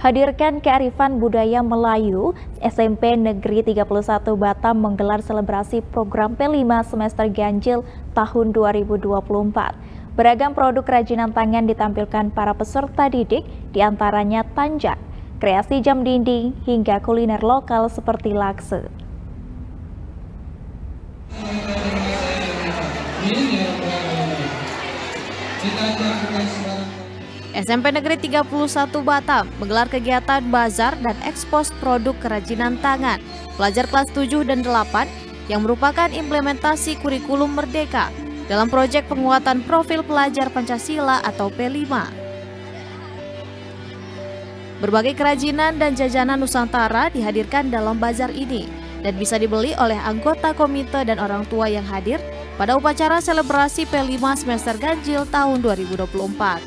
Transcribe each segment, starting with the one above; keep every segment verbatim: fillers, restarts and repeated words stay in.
Hadirkan kearifan budaya Melayu, S M P Negeri tiga puluh satu Batam menggelar selebrasi program P lima semester ganjil tahun dua ribu dua puluh empat. Beragam produk kerajinan tangan ditampilkan para peserta didik, diantaranya tanjak, kreasi jam dinding, hingga kuliner lokal seperti lakse. S M P Negeri tiga puluh satu Batam menggelar kegiatan bazar dan ekspos produk kerajinan tangan pelajar kelas tujuh dan delapan yang merupakan implementasi kurikulum Merdeka dalam proyek penguatan profil pelajar Pancasila atau P lima. Berbagai kerajinan dan jajanan Nusantara dihadirkan dalam bazar ini dan bisa dibeli oleh anggota komite dan orang tua yang hadir pada upacara selebrasi P lima semester ganjil tahun dua ribu dua puluh empat.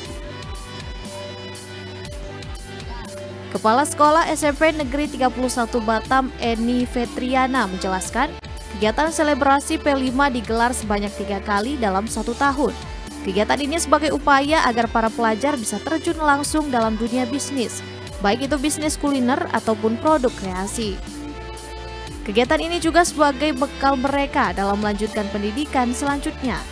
Kepala Sekolah S M P Negeri tiga puluh satu Batam, Eni Fetriana, menjelaskan kegiatan selebrasi P lima digelar sebanyak tiga kali dalam satu tahun. Kegiatan ini sebagai upaya agar para pelajar bisa terjun langsung dalam dunia bisnis, baik itu bisnis kuliner ataupun produk kreasi. Kegiatan ini juga sebagai bekal mereka dalam melanjutkan pendidikan selanjutnya.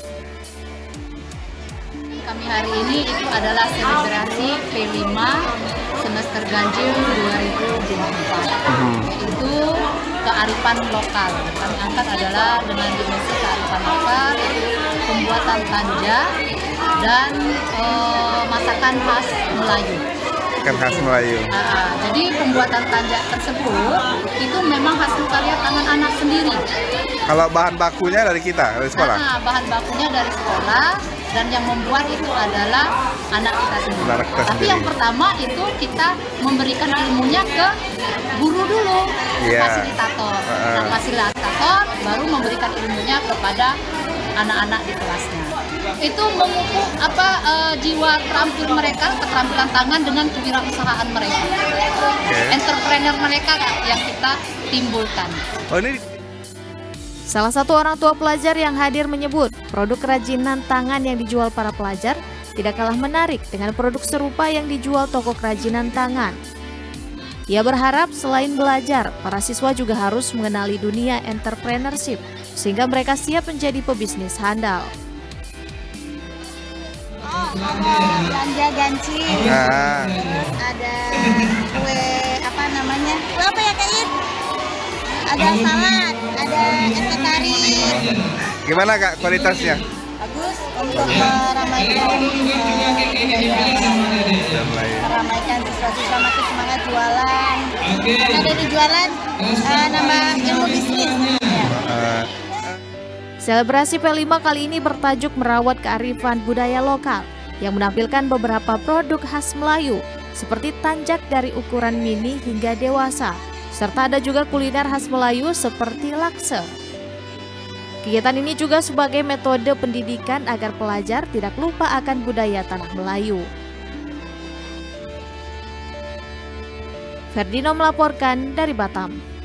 Kami hari ini itu adalah selebrasi P lima semester ganjil dua ribu dua puluh empat, yaitu kearifan lokal. Kami angkat adalah dengan dimensi kearifan lokal, yaitu pembuatan tanja dan e, masakan khas Melayu. Masakan khas Melayu. Uh, jadi pembuatan tanja tersebut itu memang hasil karya tangan anak sendiri. Kalau bahan bakunya dari kita, dari sekolah? Nah, bahan bakunya dari sekolah, dan yang membuat itu adalah anak kita sendiri. Anak kita Tapi sendiri. yang pertama itu kita memberikan ilmunya ke guru dulu, yeah. fasilitator. Uh. Nah, fasilitator baru memberikan ilmunya kepada anak-anak di kelasnya. Itu memupuk apa uh, jiwa terampil mereka, keterampilan tangan dengan kewirausahaan mereka. Okay. Entrepreneur mereka yang kita timbulkan. Oh, ini Salah satu orang tua pelajar yang hadir menyebut produk kerajinan tangan yang dijual para pelajar tidak kalah menarik dengan produk serupa yang dijual toko kerajinan tangan. Ia berharap selain belajar, para siswa juga harus mengenali dunia entrepreneurship sehingga mereka siap menjadi pebisnis handal. Oh, belanja ganci, nah. ada kue apa namanya? Kue apa ya Kak Ir? Ada salad, ada es teh tarik. Gimana Kak kualitasnya? Bagus untuk meramaikan meramaikan siswa-siswa makin semangat jualan. Karena dari jualan uh, nama ilmu bisnis. Uh. Selebrasi P lima kali ini bertajuk merawat kearifan budaya lokal yang menampilkan beberapa produk khas Melayu seperti tanjak dari ukuran mini hingga dewasa. Serta ada juga kuliner khas Melayu seperti lakse. Kegiatan ini juga sebagai metode pendidikan agar pelajar tidak lupa akan budaya tanah Melayu. Ferdino melaporkan dari Batam.